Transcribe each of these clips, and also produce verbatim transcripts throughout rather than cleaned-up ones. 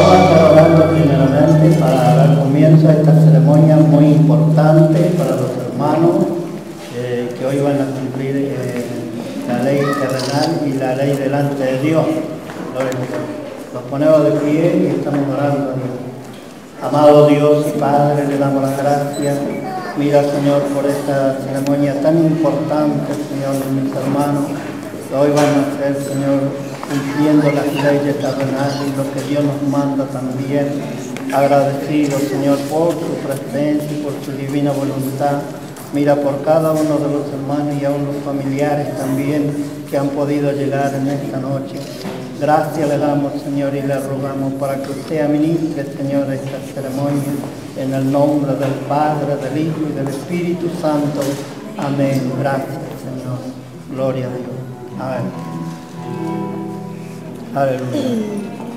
Vamos a estar orando primeramente para dar comienzo a esta ceremonia muy importante para los hermanos eh, que hoy van a cumplir eh, la ley terrenal y la ley delante de Dios. Los ponemos de pie y estamos orando a Dios. Amado Dios y Padre, le damos las gracias. Mira, Señor, por esta ceremonia tan importante, Señor, de mis hermanos, que hoy van a ser, Señor, cumpliendo las leyes terrenales y lo que Dios nos manda también. Agradecido, Señor, por su presencia y por su divina voluntad. Mira por cada uno de los hermanos y aún los familiares también que han podido llegar en esta noche. Gracias le damos, Señor, y le rogamos para que usted administre, Señor, esta ceremonia en el nombre del Padre, del Hijo y del Espíritu Santo. Amén. Gracias, Señor. Gloria a Dios. Amén. Aleluya.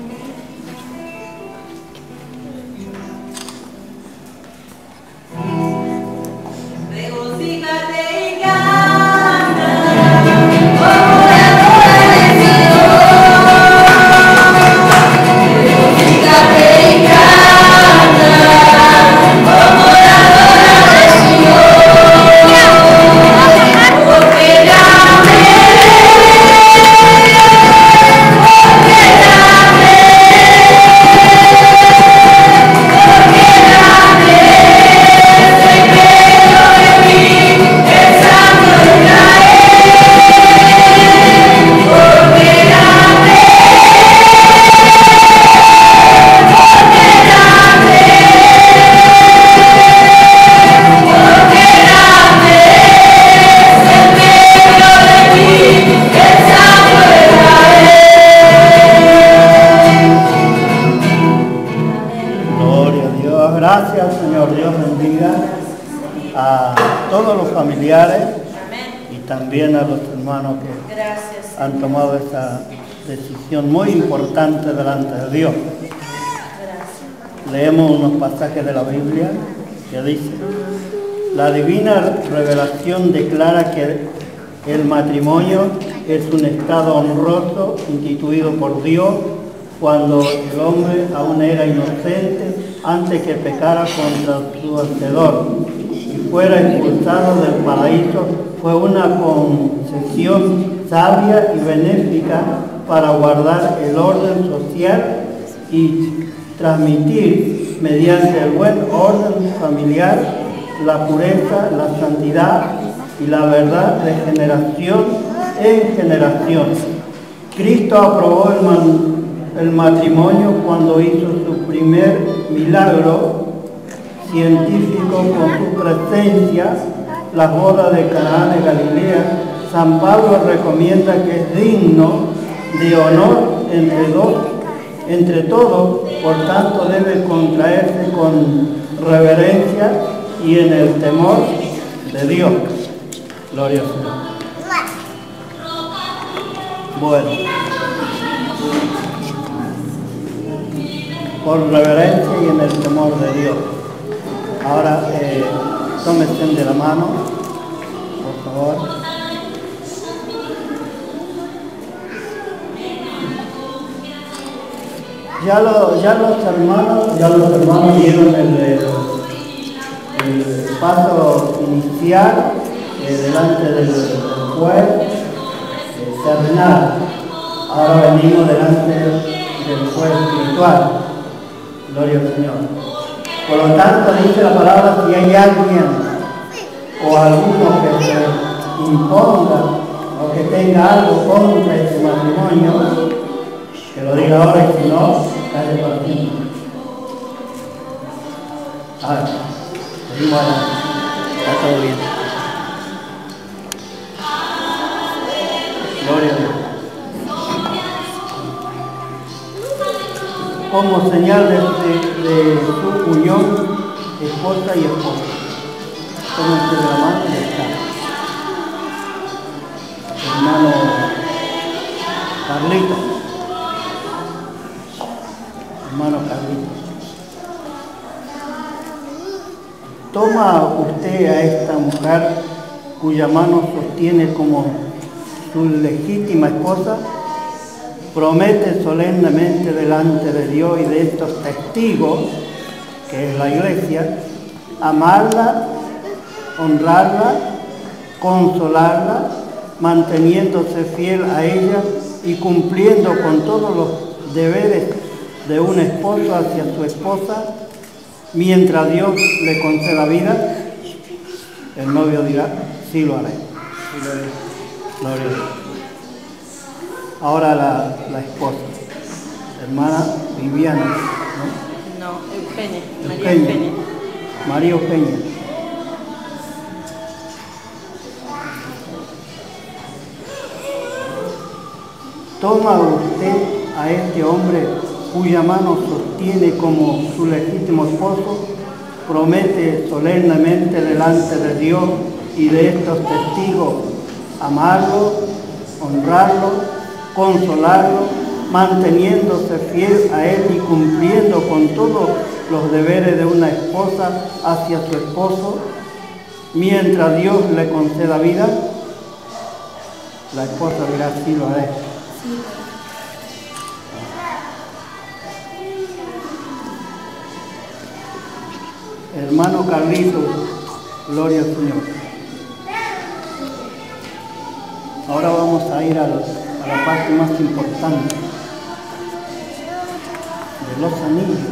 Y también a los hermanos que Gracias, han tomado esta decisión muy importante delante de Dios. Gracias. Leemos unos pasajes de la Biblia que dice: la divina revelación declara que el matrimonio es un estado honroso instituido por Dios cuando el hombre aún era inocente antes que pecara contra su Hacedor y fuera expulsado del paraíso. Fue una concesión sabia y benéfica para guardar el orden social y transmitir mediante el buen orden familiar la pureza, la santidad y la verdad de generación en generación. Cristo aprobó el, man, el matrimonio cuando hizo su primer milagro científico con su presencia, las bodas de Canaán de Galilea. San Pablo recomienda que es digno de honor entre dos, entre todos, por tanto debe contraerse con reverencia y en el temor de Dios. Gloria al Señor. Bueno, por reverencia y en el temor de Dios. Ahora, eh, tómense de la mano, por favor. Ya, lo, ya los hermanos, ya los hermanos dieron el, el, el paso inicial eh, delante del, del juez eh, terrenal. Ahora venimos delante del juez espiritual. Gloria al Señor. Por lo tanto, dice la palabra, si hay alguien o alguno que se imponga o que tenga algo contra este matrimonio, que lo diga ahora y si no, calle por aquí. A ver, seguimos adelante. Está todo bien. Gloria a Dios. Como señal de, de, de su unión, esposa y esposo. Tómense de la mano y está. Hermano Carlito. Hermano Carlito. Toma usted a esta mujer cuya mano sostiene como su legítima esposa promete solemnemente delante de Dios y de estos testigos, que es la iglesia, amarla, honrarla, consolarla, manteniéndose fiel a ella y cumpliendo con todos los deberes de un esposo hacia su esposa, mientras Dios le conceda vida. El novio dirá, sí lo haré. Gloria a Dios. Ahora la, la esposa, hermana Viviana, ¿no? No, Eugenia, María Eugenia. María Eugenia. Toma usted a este hombre cuya mano sostiene como su legítimo esposo, promete solemnemente delante de Dios y de estos testigos amarlo, honrarlo, consolarlo, manteniéndose fiel a él y cumpliendo con todos los deberes de una esposa hacia su esposo, mientras Dios le conceda vida. La esposa dirá, sí lo haré. Hermano Carlitos, gloria al Señor. Ahora vamos a ir a la, a la parte más importante de los anillos.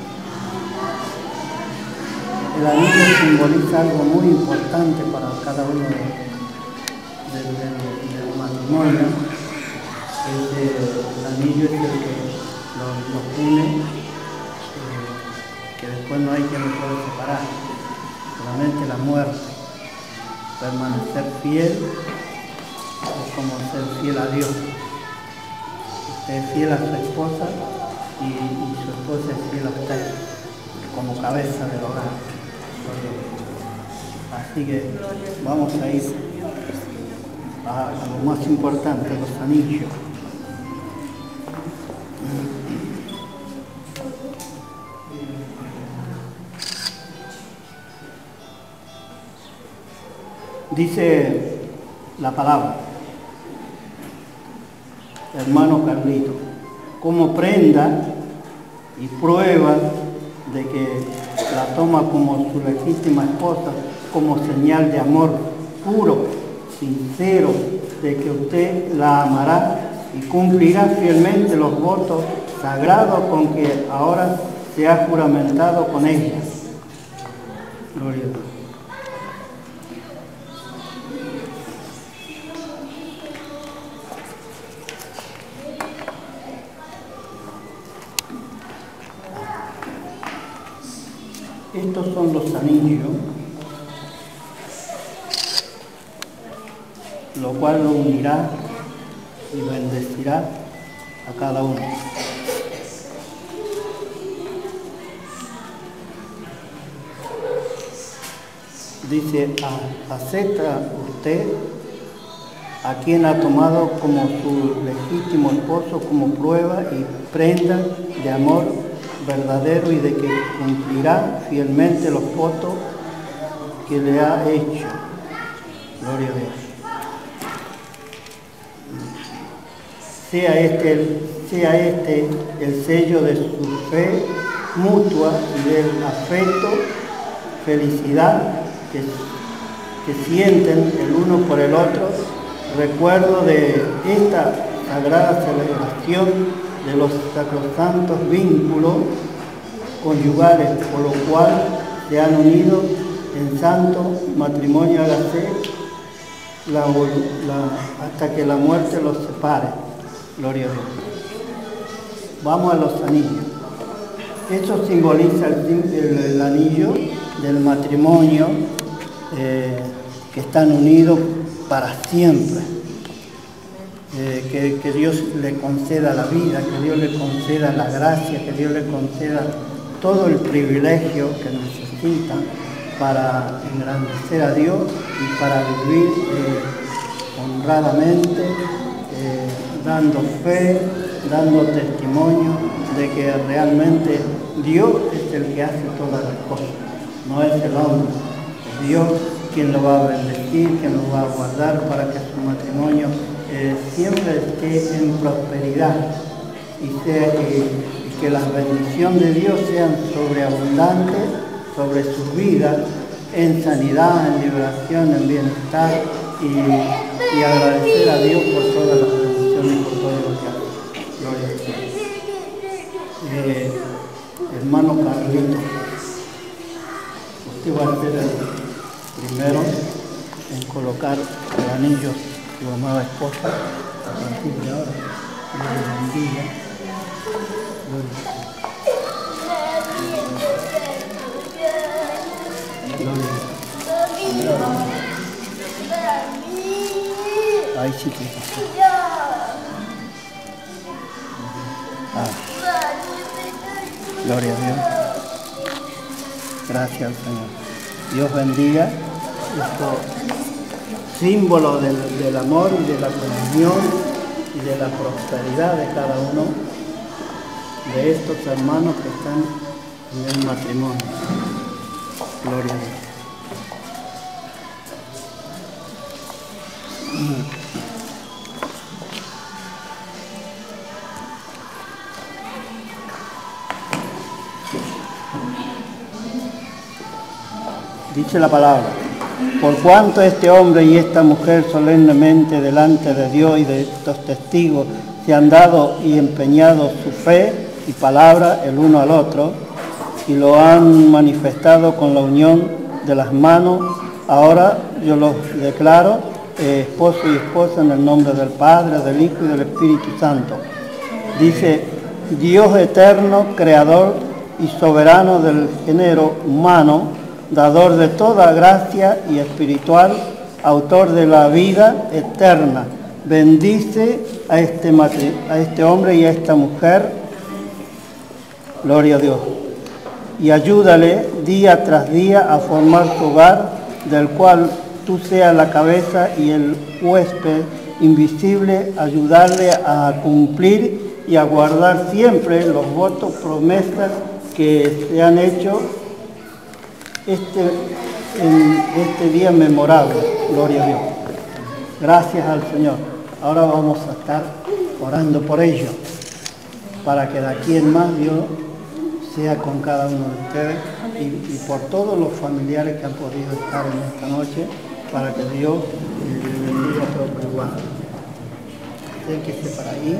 El anillo simboliza algo muy importante para cada uno de, de, de, de, del matrimonio. Es el, el anillo es el que los, los une, eh, que después no hay quien lo pueda separar, solamente la muerte. Permanecer fiel es como ser fiel a Dios. Usted es fiel a su esposa y, y su esposa es fiel a usted como cabeza del hogar. Así que vamos a ir a, a lo más importante, los anillos. Dice la palabra, hermano Carlito, como prenda y prueba de que la toma como su legítima esposa, como señal de amor puro, sincero, de que usted la amará y cumplirá fielmente los votos sagrados con que ahora se ha juramentado con ella. Gloria a Dios. Estos son los anillos, lo cual lo unirá y bendecirá a cada uno. Dice, acepta usted a quien ha tomado como su legítimo esposo como prueba y prenda de amor verdadero y de que cumplirá fielmente los votos que le ha hecho. Gloria a Dios. Sea este, el, sea este el sello de su fe mutua y del afecto, felicidad que, que sienten el uno por el otro, recuerdo de esta sagrada celebración de los sacrosantos vínculos conyugales, por lo cual se han unido en santo matrimonio, hágase la, la, hasta que la muerte los separe. Gloria a Dios. Vamos a los anillos. Eso simboliza el, el, el anillo del matrimonio, eh, que están unidos para siempre. Eh, que, que Dios le conceda la vida, que Dios le conceda la gracia, que Dios le conceda todo el privilegio que necesita para engrandecer a Dios y para vivir eh, honradamente, eh, dando fe, dando testimonio de que realmente Dios es el que hace todas las cosas, no es el hombre, es Dios quien lo va a bendecir, quien lo va a guardar para que su matrimonio eh, siempre esté en prosperidad y, sea, eh, y que las bendiciones de Dios sean sobreabundantes sobre sus vidas, en sanidad, en liberación, en bienestar, y, y agradecer a Dios por todas las bendiciones y por todo lo que hace. Gloria a Dios. Eh, hermano Carlito, usted va a ser el primero en colocar el anillo de su amada esposa a partir de ahora. Dios le bendiga. Gloria. Gloria. Ay, sí que sí. Ah. Gloria a Dios. Gracias al Señor. Dios bendiga estos símbolos del, del amor y de la comunión y de la prosperidad de cada uno de estos hermanos que están en el matrimonio. Gloria a Dios. Dice la palabra: por cuanto este hombre y esta mujer solemnemente delante de Dios y de estos testigos se han dado y empeñado su fe y palabra el uno al otro, y lo han manifestado con la unión de las manos, ahora yo los declaro eh, esposo y esposa en el nombre del Padre, del Hijo y del Espíritu Santo. Dice: Dios eterno, creador y soberano del género humano, dador de toda gracia y espiritual, autor de la vida eterna, bendice a este, a este hombre y a esta mujer, gloria a Dios, y ayúdale día tras día a formar su hogar, del cual tú seas la cabeza y el huésped invisible, ayudarle a cumplir y a guardar siempre los votos, promesas que se han hecho Este, en este día memorable. Gloria a Dios. Gracias al Señor. Ahora vamos a estar orando por ellos, para que de aquí en más Dios sea con cada uno de ustedes y, y por todos los familiares que han podido estar en esta noche, para que Dios les bendiga a todos igual. Acérquese para ahí.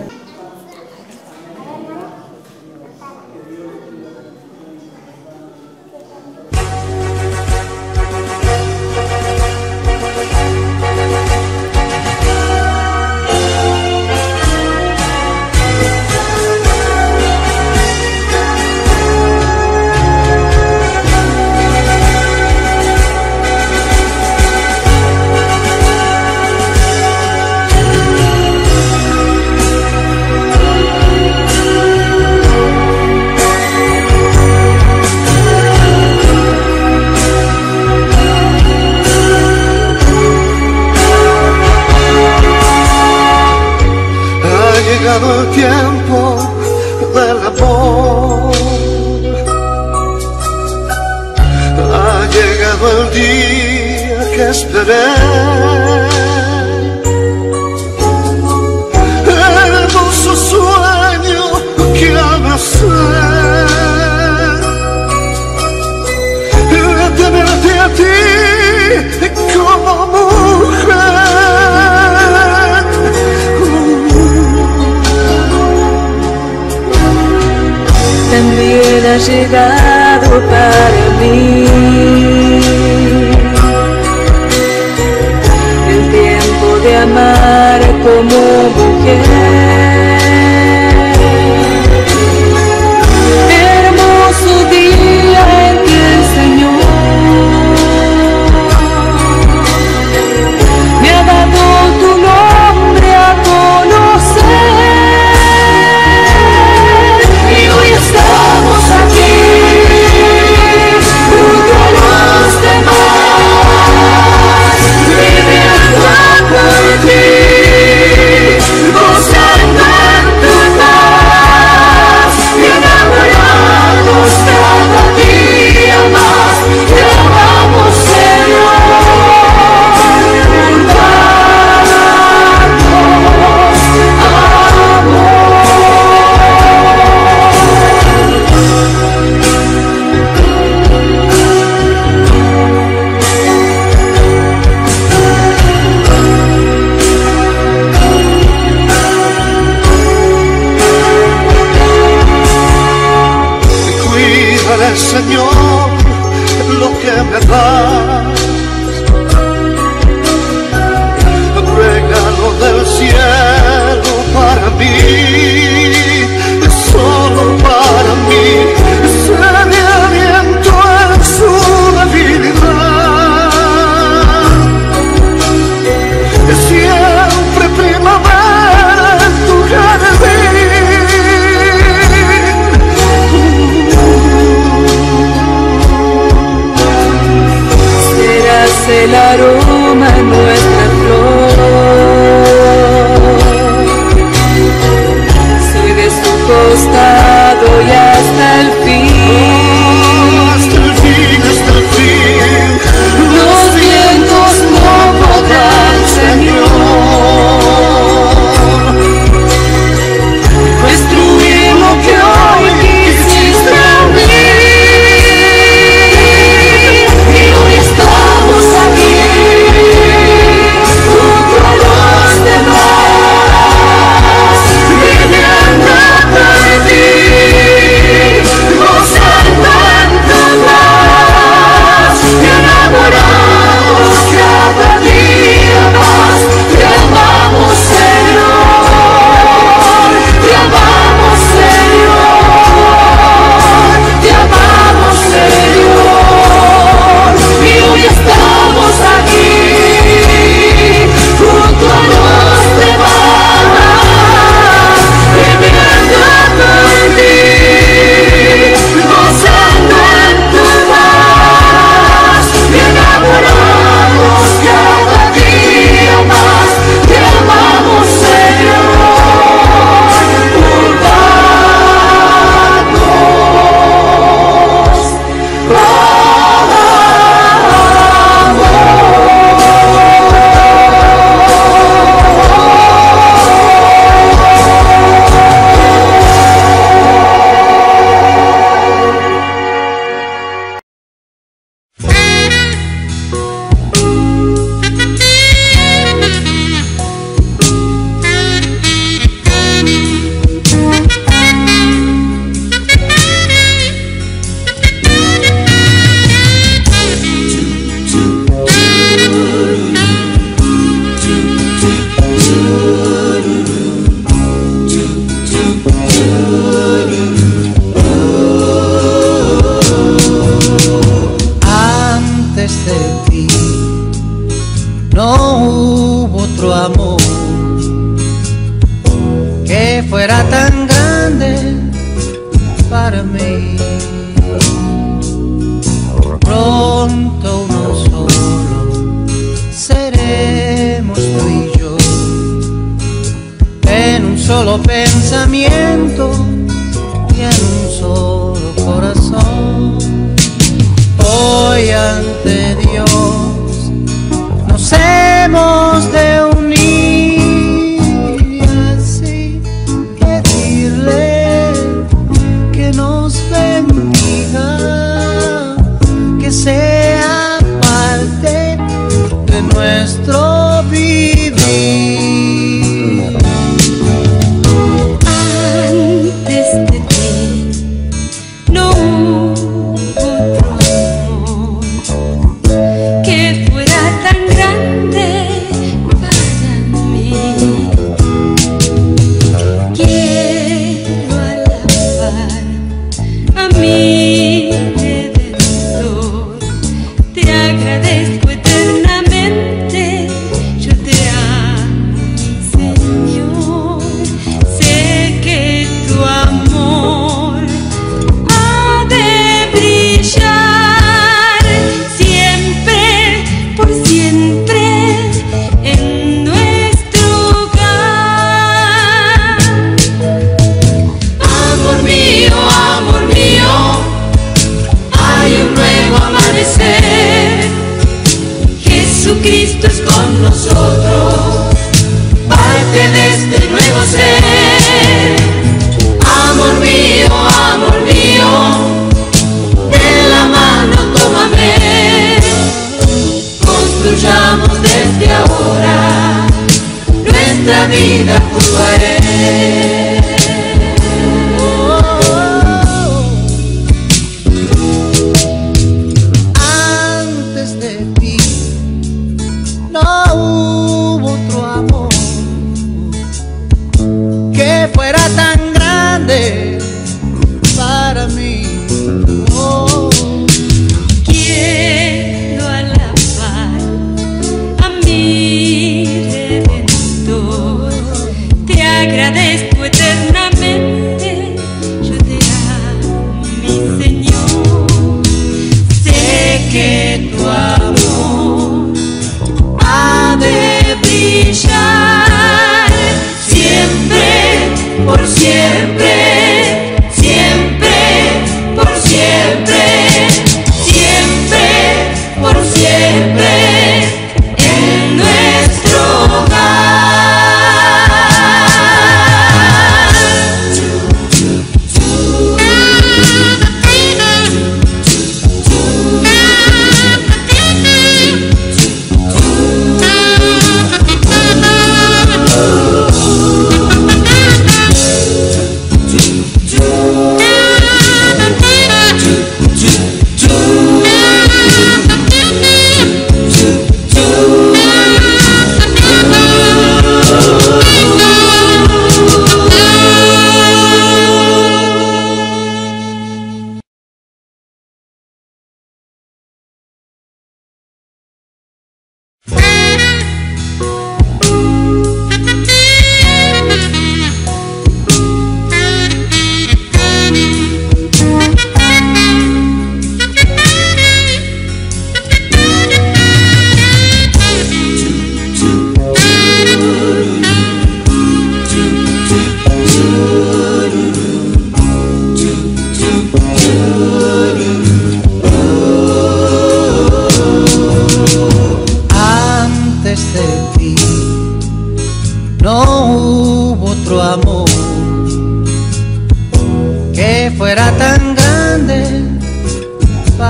El tiempo del amor, ha llegado el día que esperé, el hermoso sueño que abracé, de tenerte a ti como mujer. También ha llegado para mí el tiempo de amar como mujer. Hermoso día en que el Señor me ha dado tu nombre a conocer. Estamos aquí, junto a los demás, viviendo por ti, gozaré. daré, Señor, lo que me das. Regalo del cielo para mí, solo para mí. Sé mi aliento en su debilidad. Siempre primavera en tu jardín. Serás el aroma en nuestra flor. Soy de su costado y hasta el fin. Hasta el fin, hasta el fin. Los vientos no podrán, Señor, destruir lo que hoy quisiste a mí. Y hoy estamos aquí, junto a los demás, viviendo por ti, gozando en tu paz, y enamorados cada día más. Te amamos, Señor, te amamos, Señor, te amamos, Señor. Y hoy estamos aquí, junto a los demás, viviendo por ti, gozando en tu paz, y enamorados cada día más. Te amamos, Señor, antes de ti no hubo otro amor que fuera tan grande para mí. Pronto uno solo seremos tú y yo, en un solo pensamiento y en un solo corazón. Hoy ante Dios nos hemos de unir y así pedirle que nos bendiga, que sea parte de nuestro vivir. Antes de ti no hubo otro amor que fuera tan grande para mí. Quiero alabar a mi Redentor, te agradezco eternamente, yo te amo, mi Señor. Sé que tu amor ha de brillar siempre, por siempre, en nuestro hogar. Amor mío, amor mío, hay un nuevo amanecer. Jesucristo es con nosotros, parte de este nuevo ser. Amor mío, amor mío, de la mano tómame, construyamos desde ahora nuestra vida junto a Él.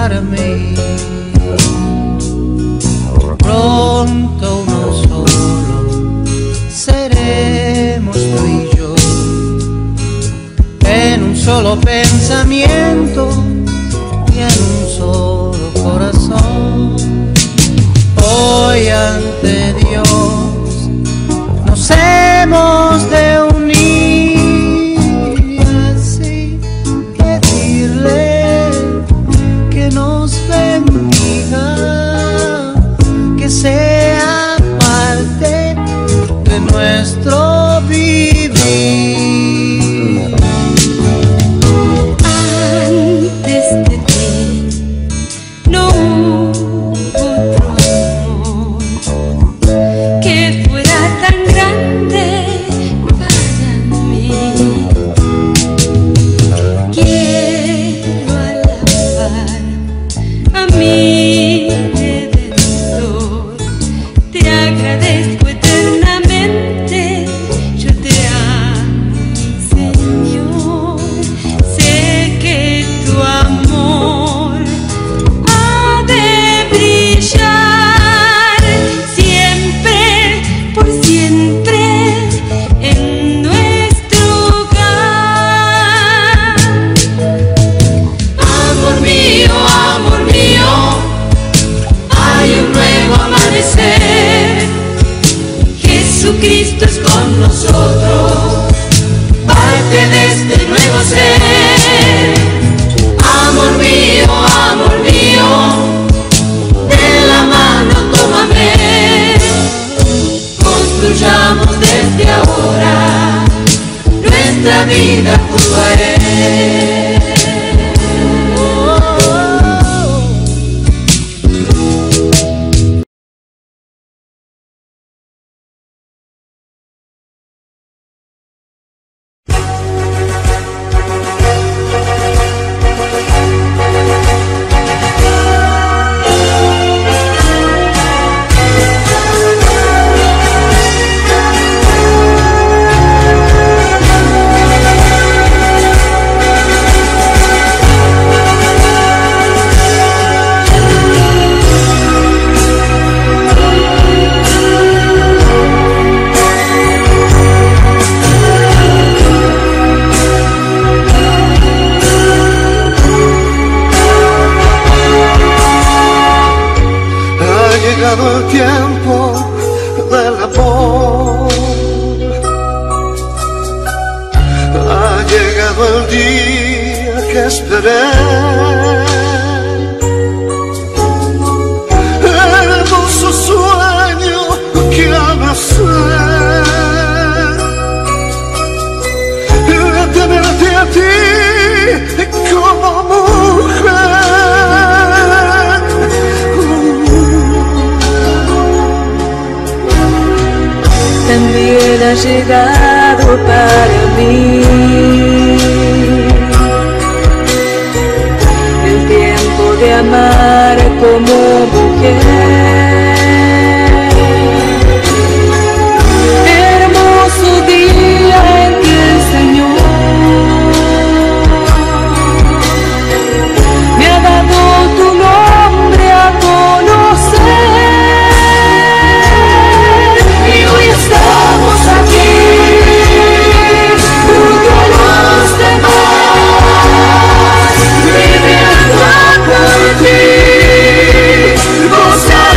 para mí. Pronto uno solo seremos tú y yo, en un solo pensamiento y en un solo corazón. Hoy ante Dios nos hemos de unir y así pedirle que nos bendiga, que sea parte de nuestro vivir. Antes de ti no hubo otro amor que fuera tan grande para mí. Quiero alabar a mi Redentor, te agradezco eternamente, yo te amo, Señor. Sé que tu amor ha de brillar siempre, por siempre, en nuestro hogar. Amor mío, amor mío, hay un nuevo amanecer. Jesucristo es con nosotros, parte de este nuevo ser. Amor mío, amor mío, de la mano tómame. Construyamos desde ahora nuestra vida junto a Él. El tiempo del amor, ha llegado el día que esperé. Hermoso sueño que al nacer, tenerte a ti como mujer. También ha llegado para mí el tiempo de amar como mujer. Hermoso día en que el Señor me ha dado tu nombre a conocer. Estamos aquí junto a los demás, viviendo por ti, gozando.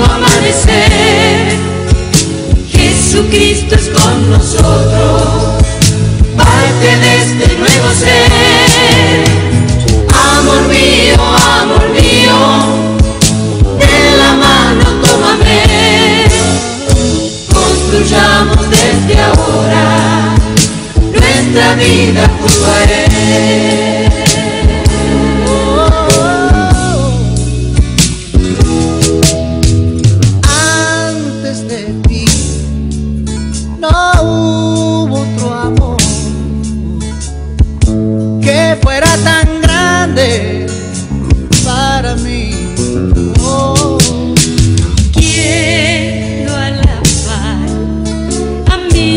amanecer. Jesucristo es con nosotros, parte de este nuevo ser. Amor mío, amor mío, de la mano tómame. Construyamos desde ahora nuestra vida junto a Él. Antes de ti no hubo otro amor que fuera tan grande para mí. Oh. Quiero alabar a mi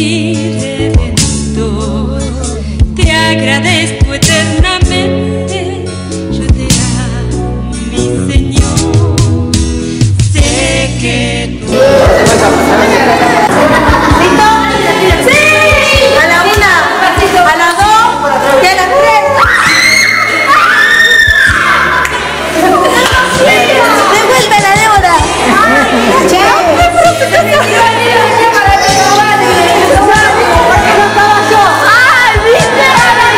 Redentor, te agradezco eternamente, yo te amo, mi Señor. Sé que tú... ¿Listo? ¡Sí! A la una, a las dos y a las tres. ¡Devuelve la deuda! ¡Chao! ¡Ay, viste!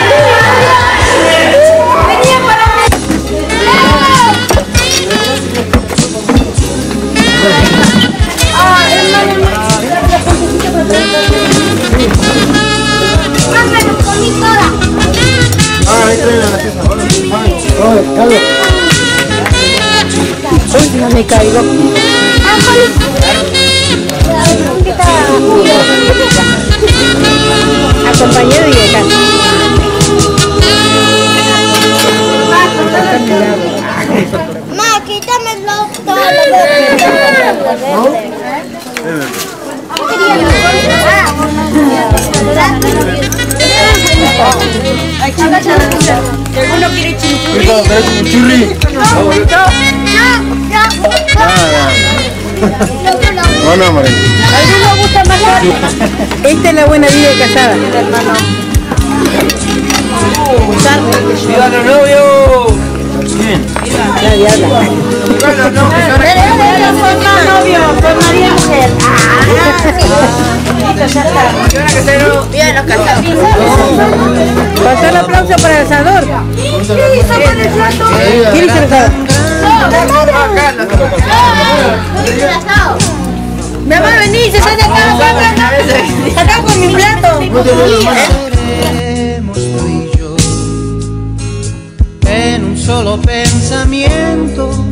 ¡Venía para mí! ¡Ah, hermano! ¡Hámelo con mi soda! Ahí traen a la fiesta. Uy, no me caigo. Acompañado y de casa. Ma, quítame el loco. ¿Alguno quiere chimichurri? Churri. No, no, María. ¿Alguno gusta más tarde? Esta es la buena vida de casada. ¡Viva los novios! Nadie habla. Bien, los casados. Pasó el aplauso para el asador. ¿Quién hizo el asado? Mi amor, vení, se sale acá, acá con mi plato. Queremos tú y yo en un solo pensamiento.